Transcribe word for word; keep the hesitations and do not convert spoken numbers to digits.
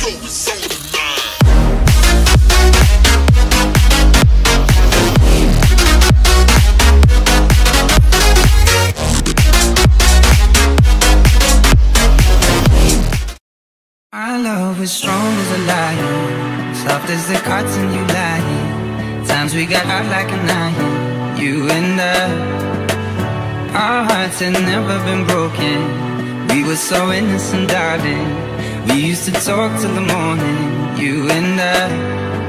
My love was strong as a lion, soft as the cotton you lying. Times we got hot like an iron, you and I. Our hearts had never been broken. We were so innocent, darling. We used to talk till the morning, you and I.